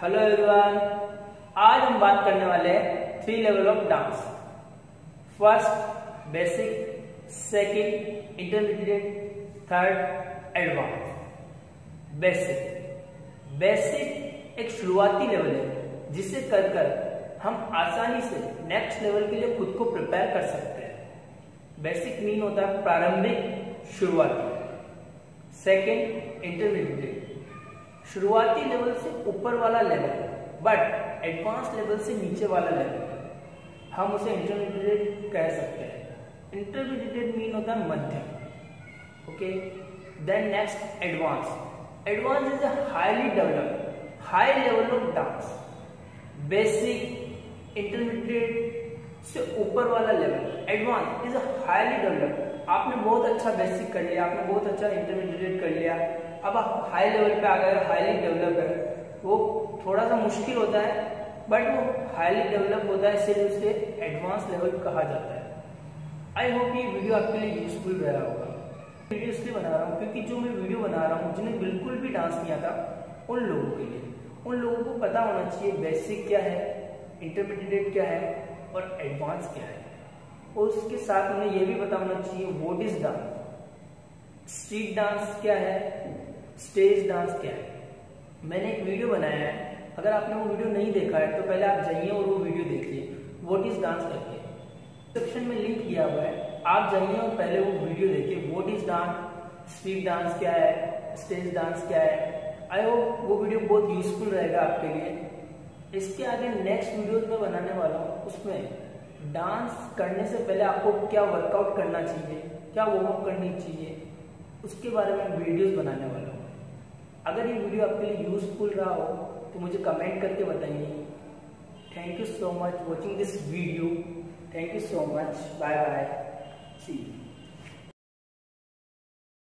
Hello everyone, आज हम बात करने वाले हैं 3 level of dance. First basic, second intermediate, third advance. Basic एक शुरुआती लेवल है जिसे कर हम आसानी से नेक्स्ट लेवल के लिए खुद को प्रिपेयर कर सकते हैं। बेसिक मीन होता है प्रारंभिक, शुरुआती। सेकंड इंटरमीडिएट, शुरुआती लेवल से ऊपर वाला लेवल, बट एडवांस लेवल से नीचे वाला लेवल, हम उसे इंटरमीडिएट कह सकते हैं। इंटरमीडिएट मीन होता है मध्यम। Okay, then next advance. Advance is a highly developed high level of dance. Basic, intermediate से ऊपर वाला level, advance is a highly developed. आपने बहुत अच्छा बेसिक कर लिया, आपने बहुत अच्छा इंटरमीडिएट कर लिया, अब आप हाई लेवल पे आ गए, हाईली डेवलप है। वो थोड़ा सा मुश्किल होता है, बट वो हाईली डेवलप होता है, इसलिए उसे एडवांस लेवल कहा जाता है। आई होप ये वीडियो आपके लिए यूजफुल रहा होगा। वीडियो इसलिए बना रहा हूँ क्योंकि जो मैं वीडियो बना रहा हूँ, जिन्हें बिल्कुल भी डांस नहीं आता, उन लोगों के लिए, उन लोगों को पता होना चाहिए बेसिक क्या है, इंटरमीडिएट क्या है और एडवांस क्या है। और उसके साथ उन्हें यह भी पता होना चाहिए what is dance, street dance क्या है, स्टेज डांस क्या है। मैंने एक वीडियो बनाया है, अगर आपने वो वीडियो नहीं देखा है तो पहले आप जाइए और वो वीडियो देखिए, व्हाट इज डांस करके। डिस्क्रिप्शन में लिंक दिया हुआ है, आप जाइए और पहले वो वीडियो देखिए, what is dance, street dance क्या है, स्टेज डांस क्या है। आई होप वो वीडियो बहुत यूजफुल रहेगा आपके लिए। इसके आगे नेक्स्ट वीडियोज में बनाने वाला हूँ, उसमें डांस करने से पहले आपको क्या वर्कआउट करना चाहिए, क्या वार्म अप करनी चाहिए, उसके बारे में वीडियोस बनाने वाला हूँ। अगर ये वीडियो आपके लिए यूजफुल रहा हो तो मुझे कमेंट करके बताइए। Thank you so much watching this video. Thank you so much. Bye bye, see you.